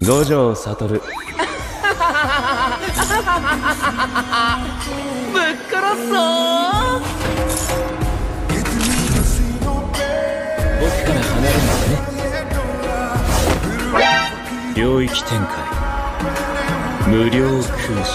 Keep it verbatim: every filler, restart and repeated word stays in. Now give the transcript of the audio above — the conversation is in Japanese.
五条悟。ぶっ殺すぞー。僕から離れないでね。領域展開無料空襲。